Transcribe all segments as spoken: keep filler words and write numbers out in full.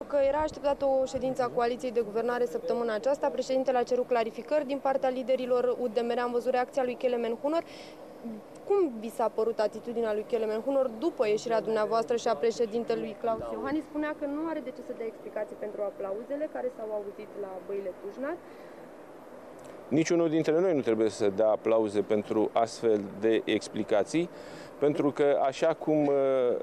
că era așteptată o ședință a coaliției de guvernare săptămâna aceasta. Președintele a cerut clarificări din partea liderilor U D M R. Am văzut reacția lui Kelemen Hunor. Cum vi s-a părut atitudinea lui Kelemen Hunor după ieșirea dumneavoastră și a președintelui Klaus Iohannis? Spunea că nu are de ce să dea explicații pentru aplauzele care s-au auzit la Băile Tujnad. Niciunul dintre noi nu trebuie să dea aplauze pentru astfel de explicații, pentru că, așa cum uh,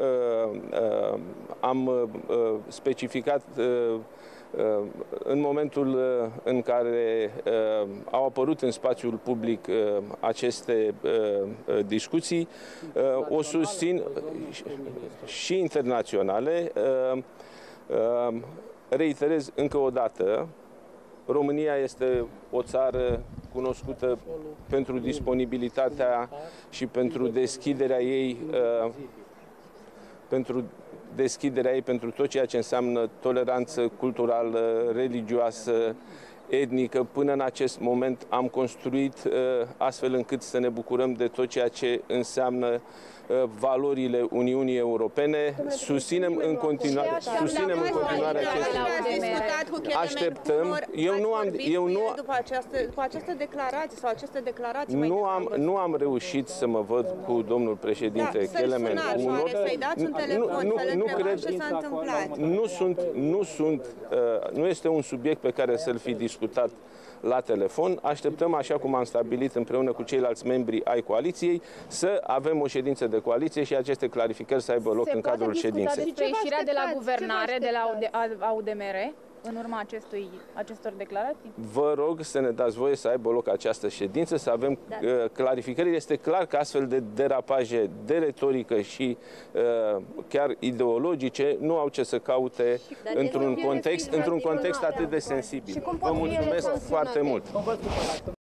uh, am uh, specificat uh, uh, în momentul uh, în care uh, au apărut în spațiul public uh, aceste uh, discuții, uh, o susțin și internaționale. Uh, uh, reiterez încă o dată, România este o țară cunoscută pentru disponibilitatea și pentru deschiderea ei, pentru deschiderea ei pentru tot ceea ce înseamnă toleranță culturală, religioasă, etnică. Până în acest moment am construit astfel încât să ne bucurăm de tot ceea ce înseamnă valorile Uniunii Europene. Susținem în continuare, susținem în continuare aceste. Așteptăm. Eu nu am, eu nu după această, după această declarație sau aceste declarații. Nu am, nu am reușit să mă văd cu domnul președinte Kelemen Hunor. Să-i dați un telefon, să-l întrebați ce s-a întâmplat. Nu sunt, nu sunt, nu este un subiect pe care să-l fi discutat la telefon. Așteptăm, așa cum am stabilit împreună cu ceilalți membri ai coaliției, să avem o ședință de coaliție și aceste clarificări să aibă loc în cadrul ședinței. Despre ieșirea de la guvernare, de la U D M R, în urma acestui, acestor declarații? Vă rog să ne dați voie să aibă loc această ședință, să avem da. uh, clarificări. Este clar că astfel de derapaje de retorică și uh, chiar ideologice nu au ce să caute într-un context, într-un context atât de sensibil. Vă mulțumesc foarte mult!